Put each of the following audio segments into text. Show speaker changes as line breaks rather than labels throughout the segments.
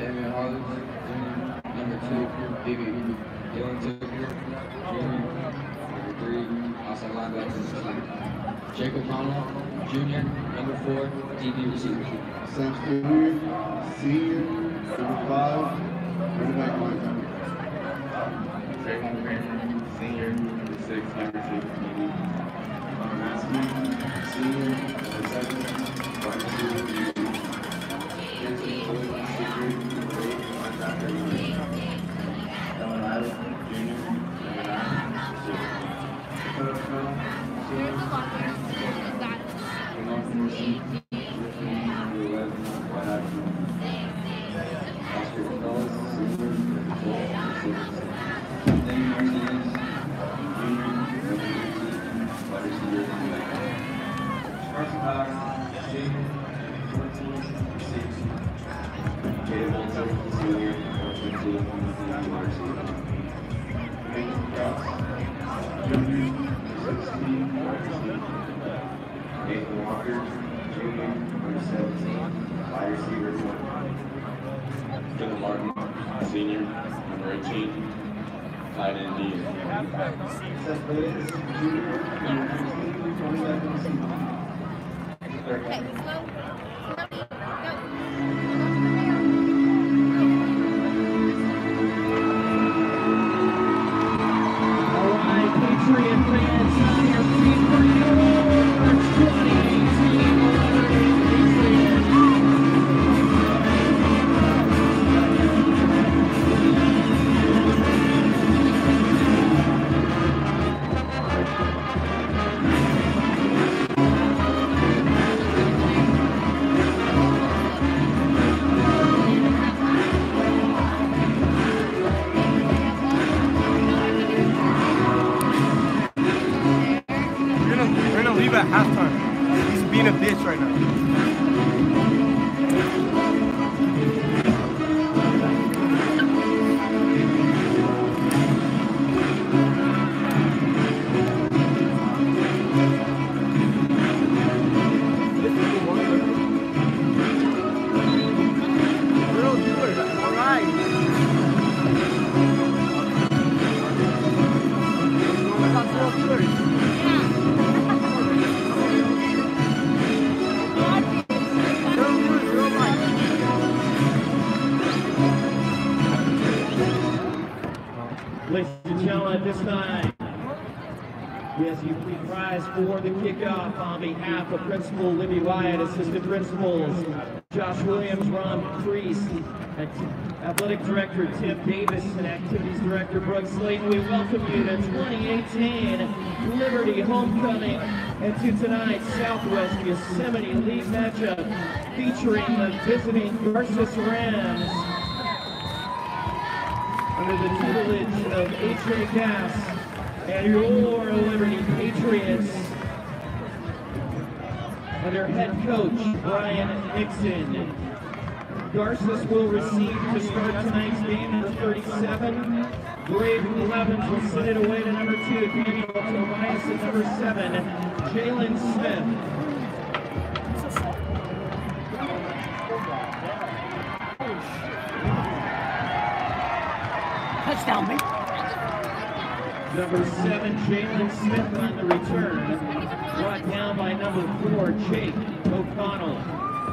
Damian Hollins, Jr. Number 2, Biggie. Dylan Tucker, Jr. Number 3, outside linebacker. Jacob Connell, Jr. Number 4, DB receiver.
Sam Stewart, senior, number 5, running back linebacker.
Trayvon Kramer, senior, number 6, wide receiver.
Connor Maskey, senior, number 7, wide receiver. Anthony Wood, senior, number 8, linebacker.
Dylan Riley, junior, number 9, receiver.
Dakota Fell, senior, Lamar Morrison, number 11, wide receiver. Oscar Gonzalez, senior, number 12, receiver. Danny Martinez, junior, number 18, wide receiver. Carson Cox, senior, 14, receiver. Caleb Wilson, senior, number 15, wide receiver. Nathan Cross, junior, number 16, wide receiver. Nathan Walker, junior, number 17, wide receiver.
Dylan Martin, senior, number 18, tight end D.
Seth Bates, junior, number 19, running back receiver.
Okay, slow.
All right, Patriot fans, on your feet for your 2018 Patriots.
We're gonna leave at halftime. He's being a bitch right now. We'll do it. All right. We'll do it.
Ladies and gentlemen, at this time, the SUP prize for the kickoff on behalf of Principal Libby Wyatt, Assistant Principals Josh Williams, Ron Priest, and Athletic Director Tim Davis, and Activities Director Brooke Slayton. We welcome you to 2018 Liberty Homecoming and to tonight's Southwest Yosemite League matchup featuring the visiting Garces Rams under the tutelage of H.A. Gass and your Liberty Patriots under head coach Brian Nixon. Garces will receive to start tonight's game number 37. Grade 11 will send it away to number 2, Daniel Tobias, and number 7, Jalen Smith.
Touchdown, mate.
Number 7, Jalen Smith on the return. Brought down by number 4, Jake O'Connell.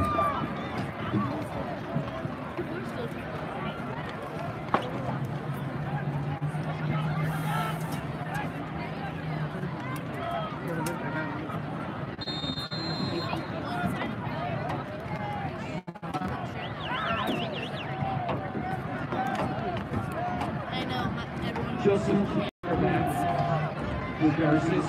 Joseph quarterback with Garces.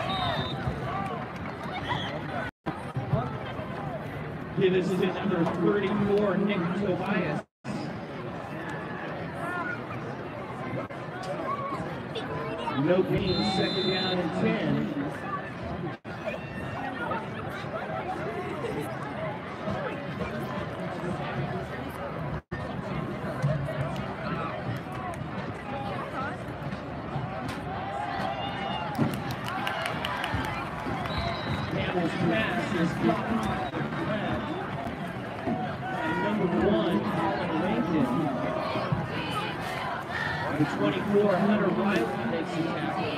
Give us to number 34, Nick Tobias. No gain, second down and 10. Campbell's pass is caught by number 1, Colin Rankin. The 24, Hunter Riley makes the tackle.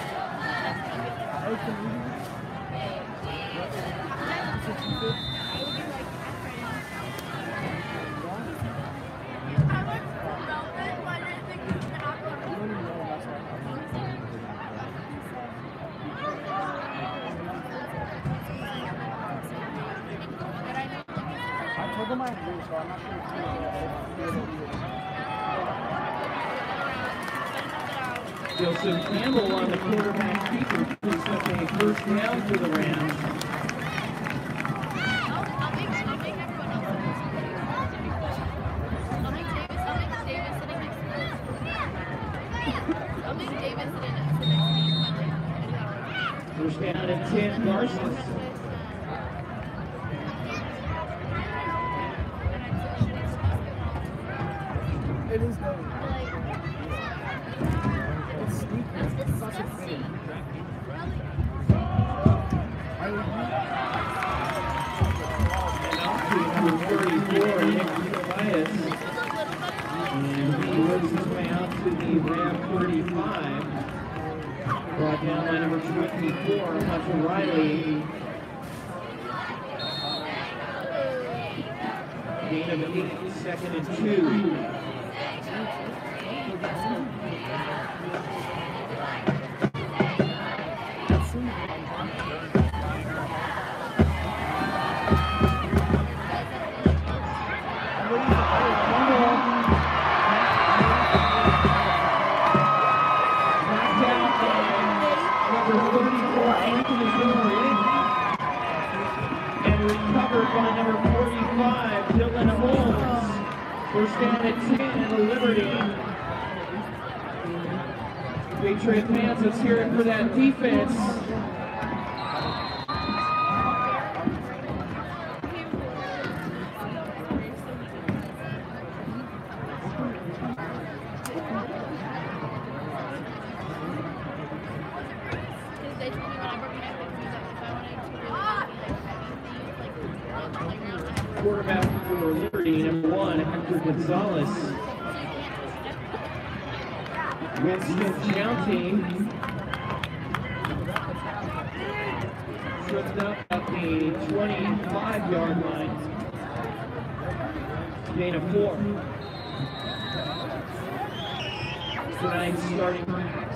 Joseph Campbell on the quarterback keeper picks up a first down for the Rams. First down at 10, Garces.
It is though. It's sneaky. It's such a thing.
Number 34, Nick Tobias. And he works his way out to the Ram 35. Brought down by number 24, Hunter Riley. Gain of 8, second and 2. By number 45, Dylan Holmes. First down at 10 at the Liberty. Patriot fans, let's hear it for that defense. Quarterback for Liberty, number 1, Hector Gonzalez. Winston County tripped up at the 25-yard line. Gain of 4. Tonight's starting backs.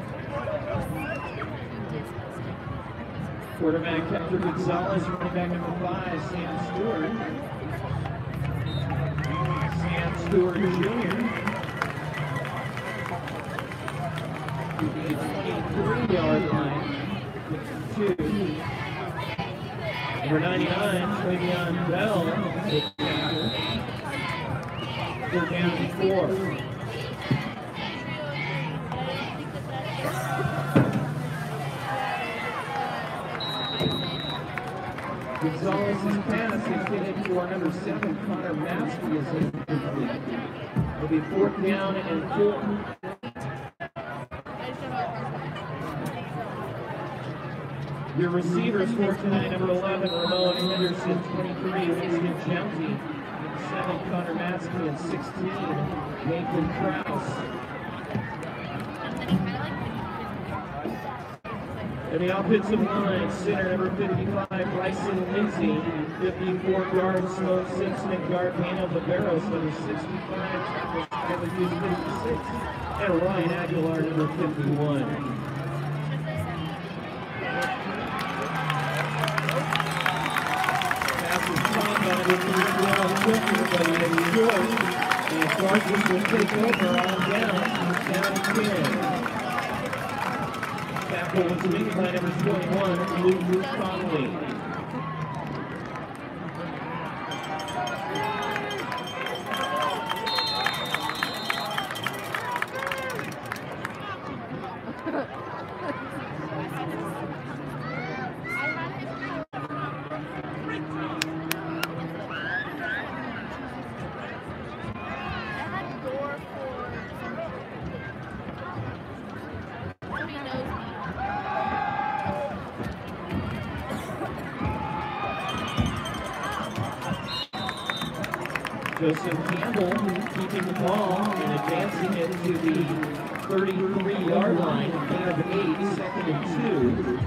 Quarterback Hector Gonzalez, running back number 5, Sam Stewart. Sam Stewart Jr. To the 23-yard line. 2. Number 99, Travion Bell. Go down to 4. Gonzalez's pass intended for number 7, Connor Maskey, is incomplete. It'll be 4th down and 4. Your receivers for tonight, number 11, Ramon Henderson, 23, Winston County, 7, Connor Maskey, and 16, Nathan Krause. And the offensive line, center number 55, Bryson Lindsay, 54, guard Sloan Simpson, and guard Daniel Barros, number 65, tackle Hughes, 56, and Ryan Aguilar, number 51. And Garces will take over on down 10. Tackle was made by number 21, Luke Conley. Joseph Campbell keeping the ball and advancing advancing it to the 33-yard line, gain of 8, second and 2.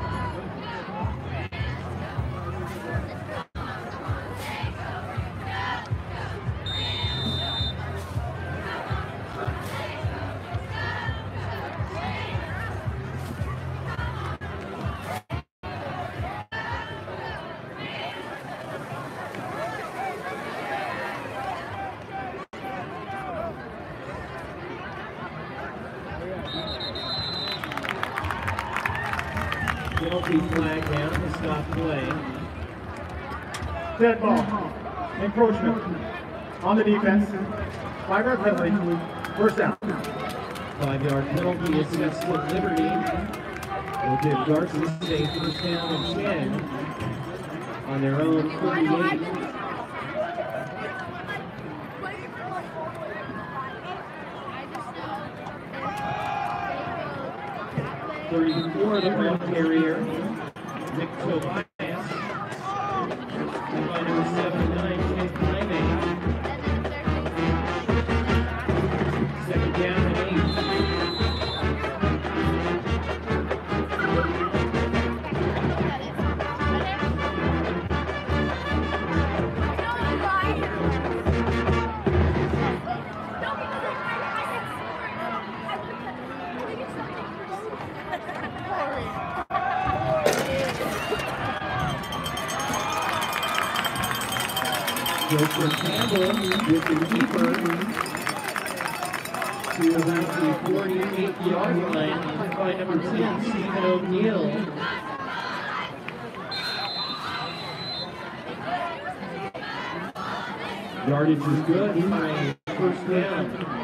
Penalty flag down to stop play.
Dead ball. Encroachment. On the defense. 5-yard penalty. First down.
5-yard penalty assessed to Liberty. Will give Garza safe first down and 10 on their own 38. 34, the ball carrier, Nick Tobias. By number 79, Jake Jaime. Second down and 8. Joseph Campbell with the keeper to about the 48-yard line by number 10, Stephen O'Neill. Yardage is good by first down.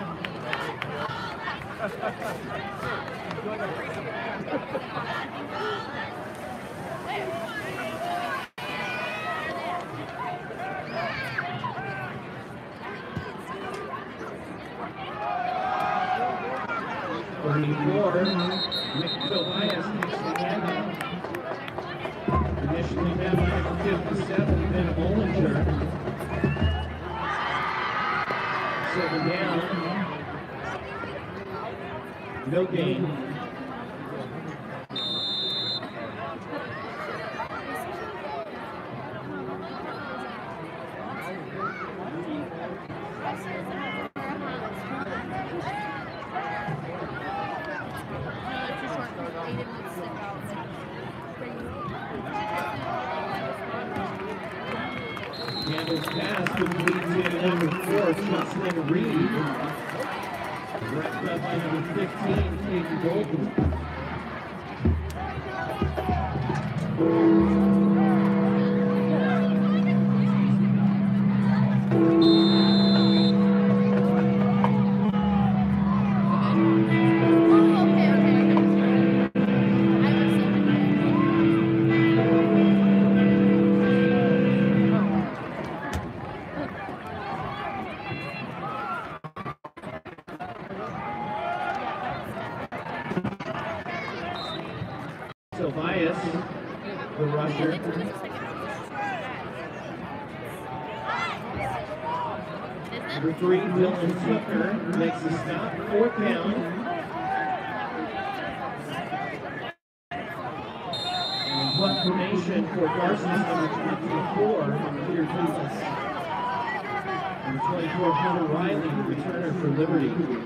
Nick Tobias takes the handoff. Initially down by 57, then Bollinger. 7 down. No gain. Campbell's pass complete to number 4, Jocelyn Reed. Wrapped up by number 15, Kate Golden. Tobias, the rusher. Number 3, Dylan Tucker makes a stop, 4th down. And punt formation for Parsons, number 24, Peter Lucas. Number 24, Hunter Riley, the returner for Liberty.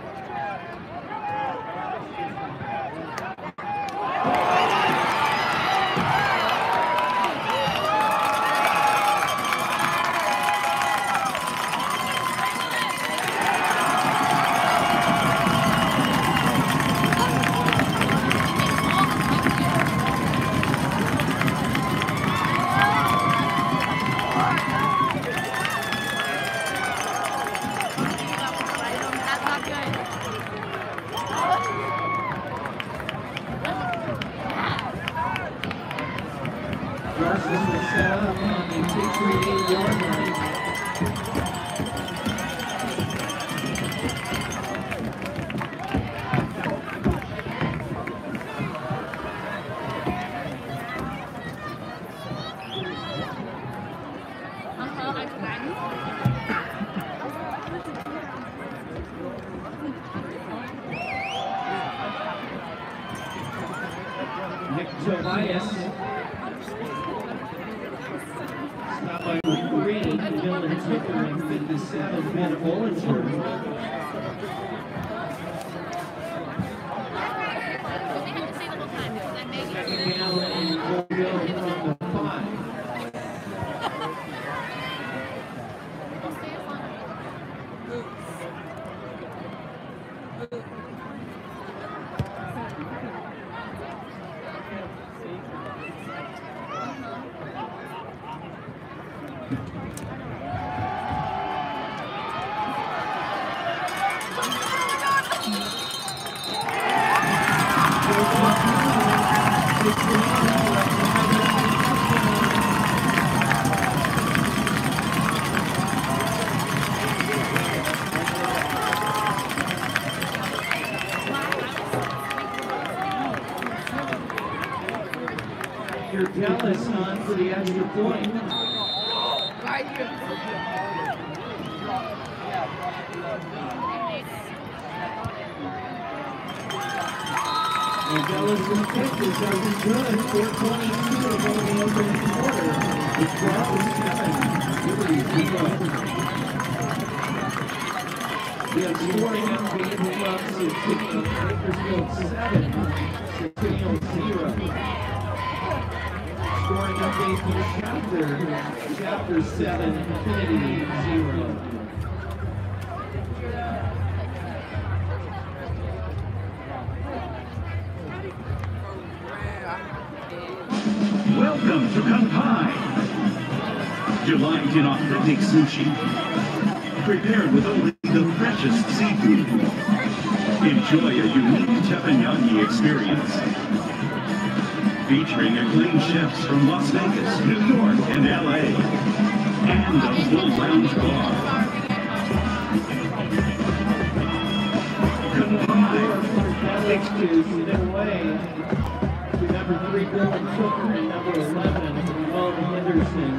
Parsons will set up on the 58-yard line. Tobias. Stop by 3, Dylan Ticker, and 57, Ben Bollinger. Second down and will go from the 5. You're jealous, son, for the extra point. And Dallas and Texas are good. 4:22 to go in the opening quarter. It's 12-7. Liberty 0. We have scoring on Bainbridge Club, Centennial, Bakersfield 7, Centennial 0. Scoring update for the chapter 7, Infinity 0.
Welcome to Kanpai. Delight in authentic sushi, prepared with only the freshest seafood. Enjoy a unique teppanyaki experience, featuring acclaimed chefs from Las Vegas, New York, and LA, and a full lounge bar. Kanpai.
Alex to sit away to number 3, Dylan Ticker, and number 11, Mo Henderson.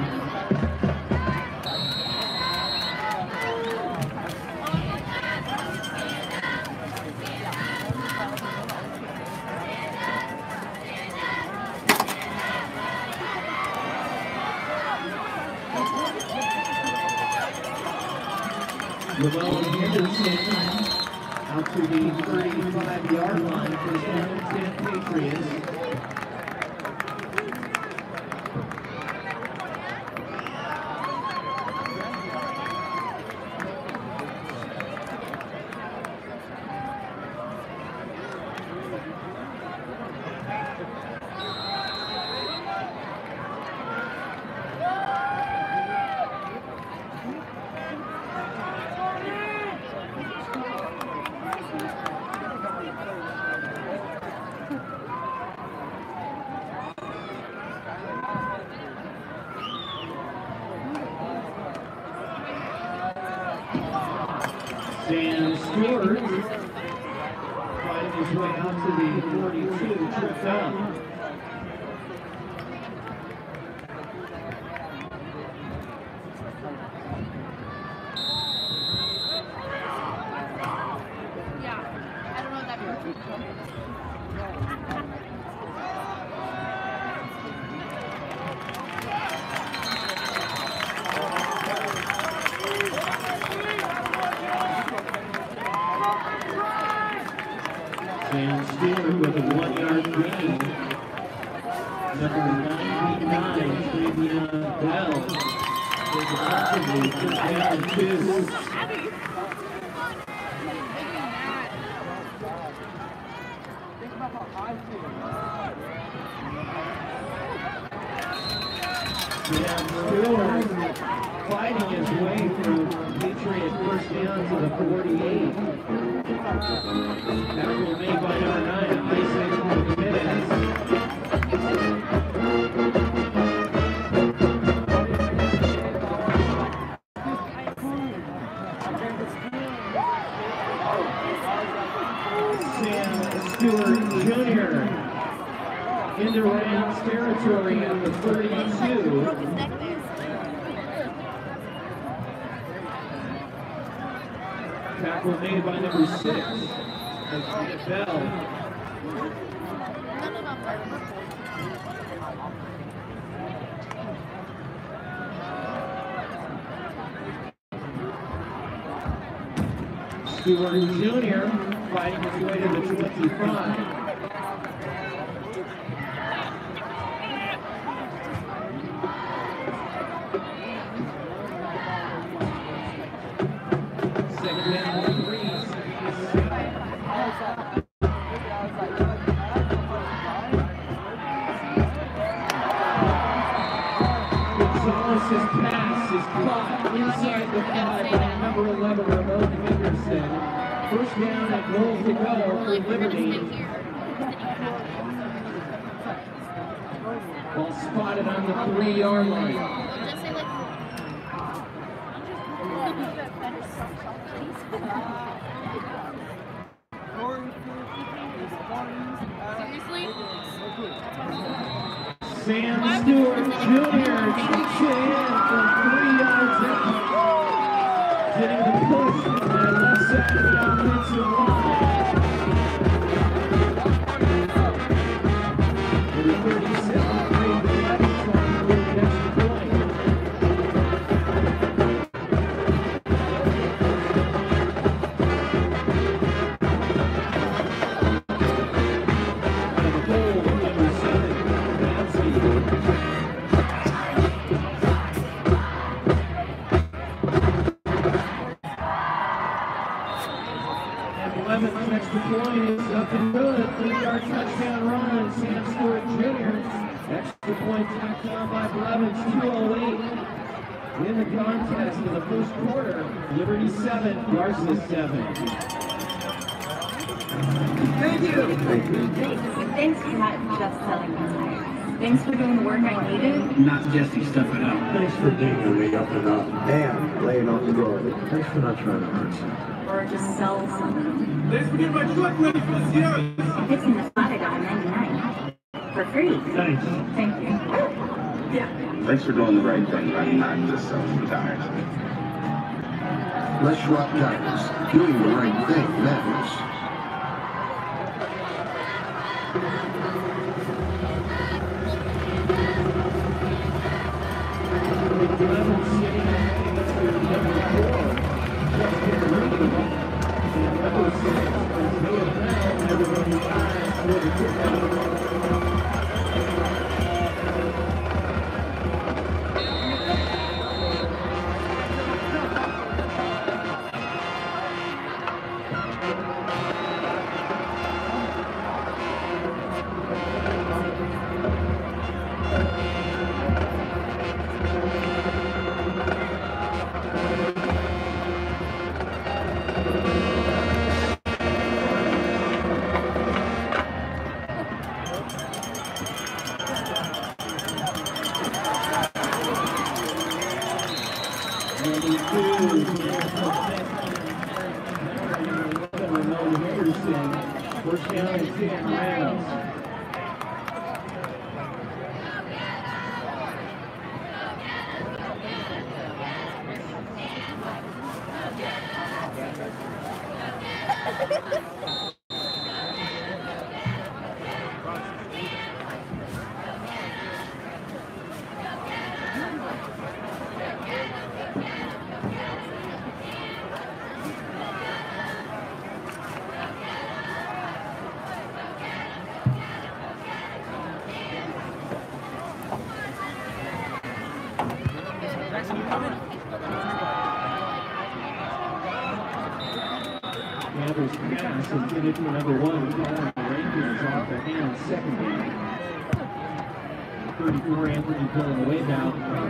Llewellyn Henderson out to the 35-yard line for the Homestead Patriots. Dan Stewart finding his way out to the 42, tripped up.
Yeah, I don't know what that means.
Dan Stewart with a 1-yard gain. Number 99, Travion Bell. Is effectively just down 2. Dan Stewart fighting his way through Patriot first down to the 48. Tackle made by number 9, Isaac Jimenez. Sam Stewart Jr. into Rams territory at the 32. Tackle made by number 6. That's Bell.
None of them are.
Stewart Jr. fighting his way to the 25. Second down, threes. Gonzalez's pass is caught inside the 5 by number 11, Ramon Henderson. First down and goal to go for Liberty. Ball spotted on the 3-yard line. Sam Stewart Jr. takes it in from 3 yards out. Getting the push on that left side of the offensive line. Number 37, Craig Levy trying to move the extra point. Out of the goal, number 7, Bansky. Extra point is up and good. 3-yard touchdown run. Sam Stewart Jr. Extra point tacked on by Blevins. 2:08 in the contest in the first quarter. Liberty 7, Garza 7.
Thank you. Thanks for not just selling me tires. Thanks for doing the work I needed.
Not Jesse stuffing up.
Thanks for digging me up and up and laying off the garbage. Thanks for not trying to hurt someone.
Or just sell something.
Thanks for getting my truck ready for the Sierras.
Fixing the spot I got on 99. For free.
Thanks.
Thank you.
Yeah. Thanks for doing the right thing by not just selling some tires.
Let's rock tires. Doing the right thing matters.
Blevins sitting after number 4. Justin Reed. And number 6 is Noah Brown. Everybody eyes for the kickoff. First down and 10 Rams. Panthers pass intended for number 1. Colin Rankins off the hand, second down. 34, Anthony pulling away now.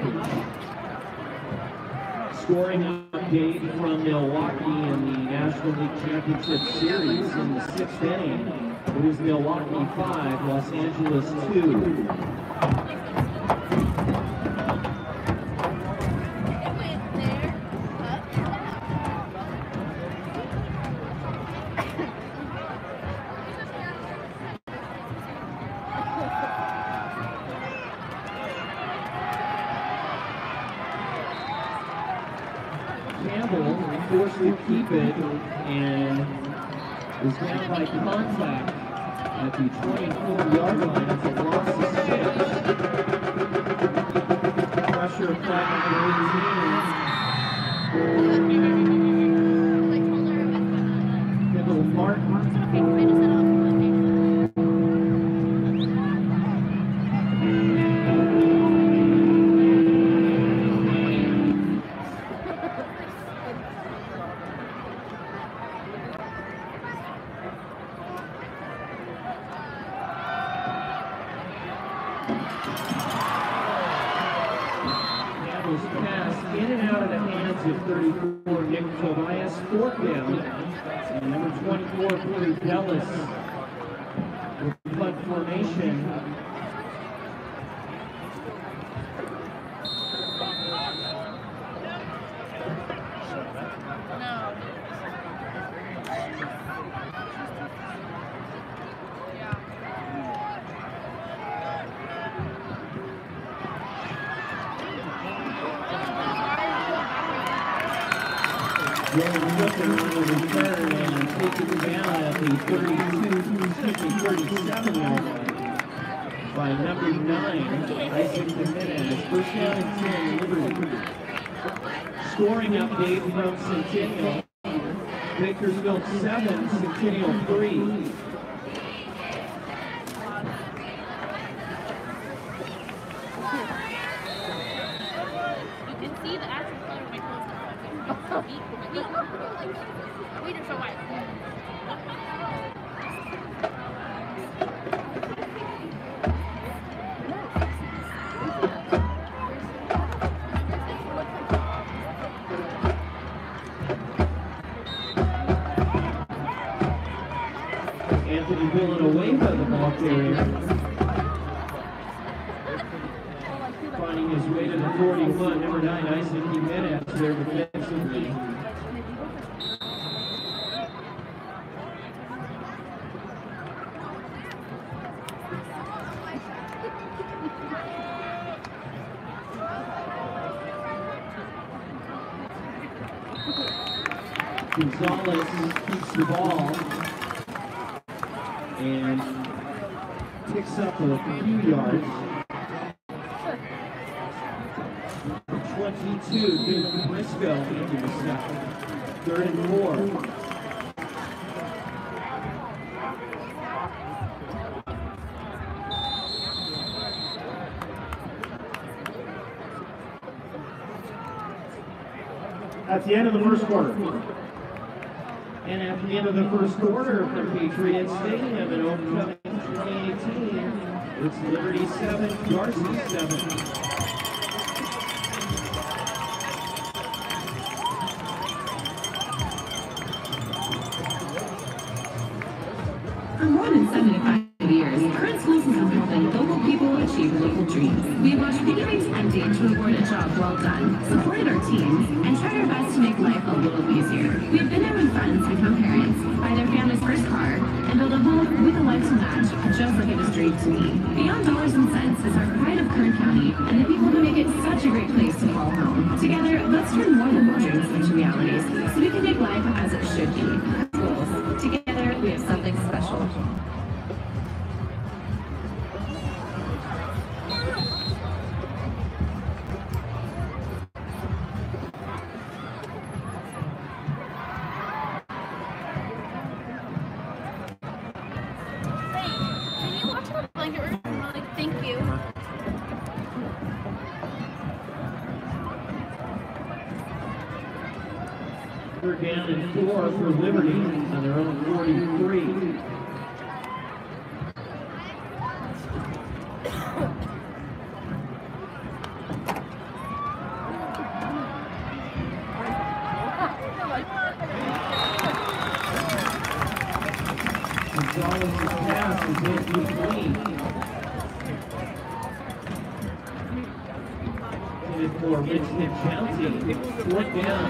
Scoring update from Milwaukee in the National League Championship Series in the 6th inning. It is Milwaukee 5, Los Angeles 2. Campbell forced to keep it and was down by contact at the 24-yard line. That's a loss of 6. Pressure flag number 18. Kendall Martin. Pass in and out of the hands of 34 Nick Tobias, 4th down, and number 24 Corey Dellis with punt formation. Joe Griffin on the return and taken down at the 37-yard line by number 9, Isaac Jimenez. First down and 10, Liberty. Scoring update from Centennial. Bakersfield 7, Centennial 3.
You can see the actual color of my clothes now. Wait, so white.
Anthony Villanueva, the ball carrier. Finding his way to the 41, number 9, Isaac Jimenez there defensively. Gonzalez keeps the ball and picks up a few yards. 22, Duke Briscoe into the step. 3rd and 4.
At the end of the first quarter.
And at the end of the first quarter from Patriot Stadium in Homecoming 2018, it's Liberty 7, Darcy 7.
For more than 75 years, Current Schools has been helping local people achieve local dreams. We watched piggy banks empty to award a job well done, supported our teams, and tried our best to make life a little easier. We've been there when friends become parents, buy their family's first car, and build a home with a life to match, just like it was dreamed to me. Beyond dollars and cents is our pride of Kern County and the people who make it such a great place to call home. Together, let's turn more than dreams into realities so we can make life as it should be. Schools. Together, we have something special.
They're down and 4 for Liberty on their own 43. Gonzalez's pass is incomplete. Headed for Richmond County. 4th down.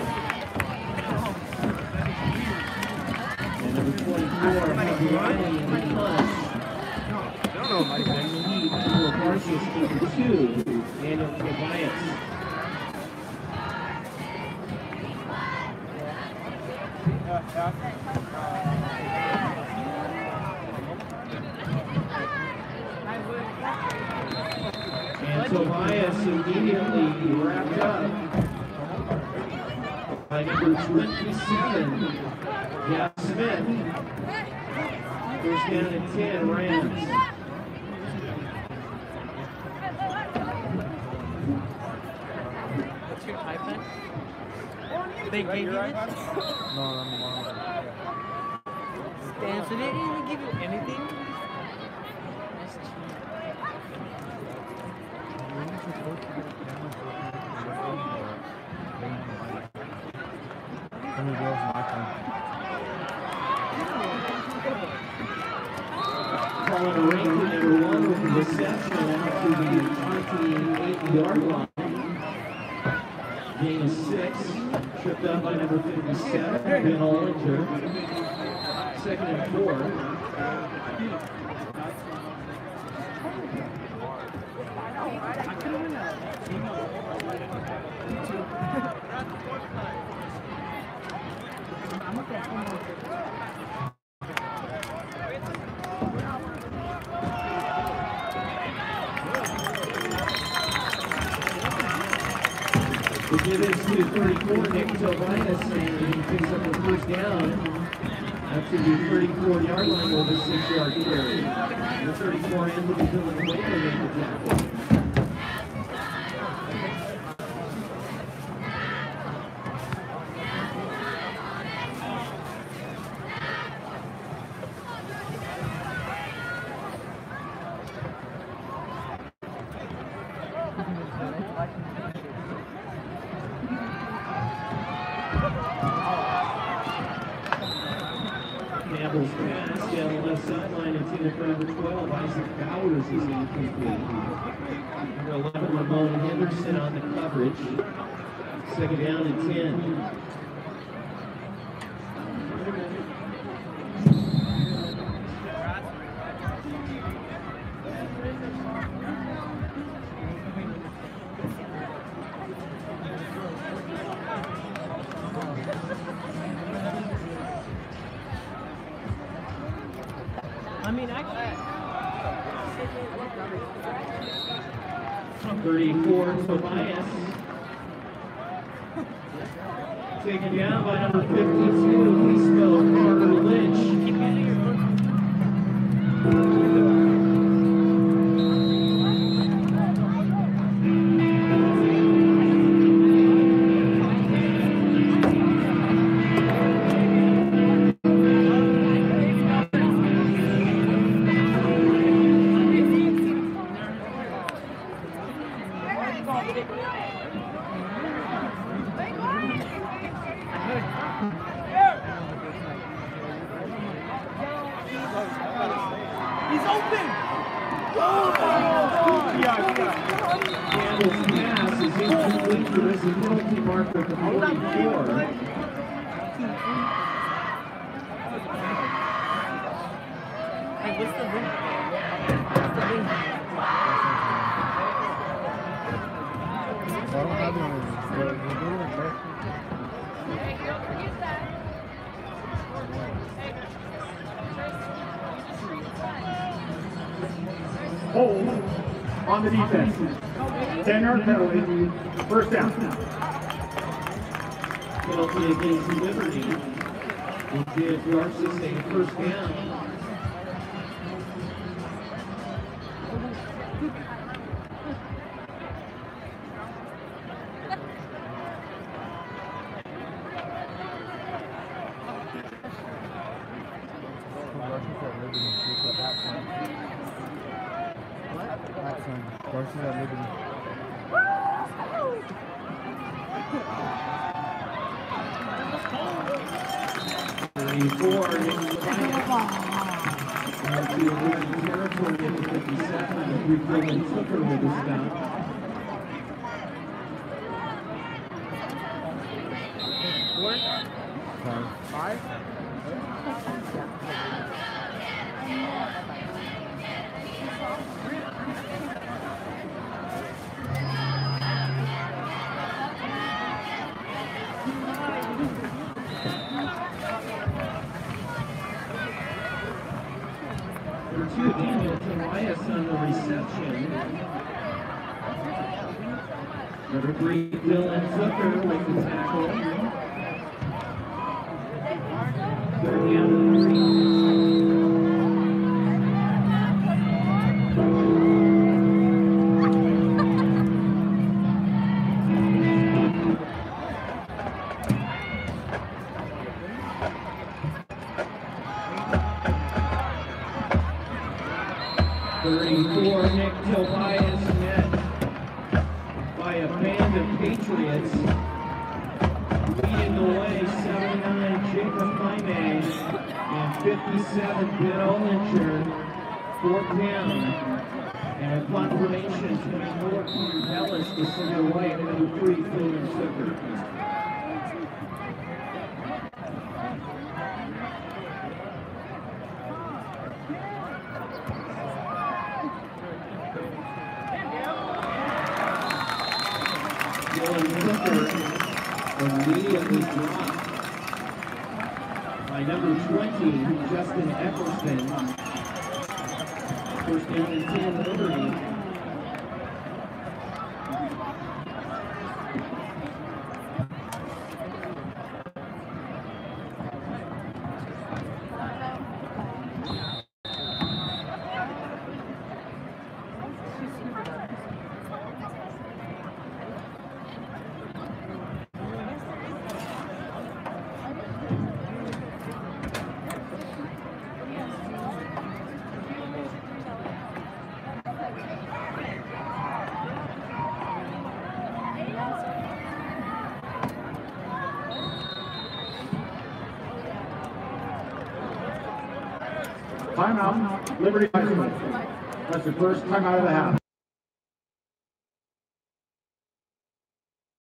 Number 24, Riley in the punt. And the lead for Marcus number 2, Daniel Tobias. Tobias immediately wrapped up by number 27, Jeff Smith. First down and 10, Rams.
What's your iPad? They gave you it?
No.
Damn, so they didn't even give you anything?
Colin Rankin, number 1, with the reception out to the 28-yard line. Gain of 6, tripped up by number 57, Ben Ollinger. Second and 4. To give it to 34, Nick Tobias, and he picks up the first down up to the 34-yard line with a 6-yard carry. The 34 ends will be Dylan Wakeman in the tackle. Campbell's pass down the left sideline intended for number 12, Isaac Bowers is incomplete. Number 11, Ramon Henderson on the coverage. Second down and 10.
I mean, actually.
34, Tobias. Taken down by number 52, Eastmo Carter Lynch.
He's open!
Campbell's pass is incomplete for this penalty marker at the 44.
Hey, what's the link?
I don't have one of these.
Hold on the defense. 10-yard penalty. First down.
Penalty against Liberty. Will give Garces a first down.
Garces at Liberty.
34, Nick Tobias. To American territory at the 52nd, and 3 Coleman Tucker with the stop.
Five?
Number 2, Daniel Tobias on the reception. Number 3, Dylan Zucker with the tackle. Third down and 3. Nick Tobias met by a band of Patriots. Leading the way, 79 Jacob Jaime and 57 Ben Olinger. Fourth down. And a confirmation coming north to Dallas to center right, number 3, Dylan Zucker. Immediately dropped by number 20, Justin Eccleston. First down and 10, Liberty.
Timeout, Liberty High School. That's the first timeout of the half.